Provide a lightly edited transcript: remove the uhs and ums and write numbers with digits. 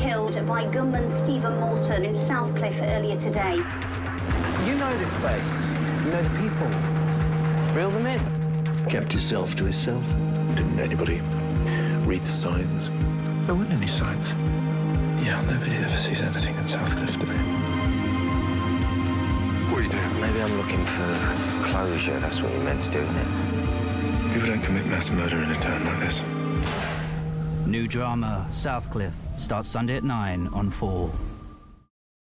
killed by gunman Stephen Morton in Southcliffe earlier today. You know this place. You know the people. Reel them in. Kept himself to himself. Didn't anybody read the signs? There weren't any signs. Yeah, nobody ever sees anything in Southcliffe, do they? What are you doing? Maybe I'm looking for closure. That's what you meant to do, isn't it? People don't commit mass murder in a town like this. New drama, Southcliffe, starts Sunday at 9 on 4.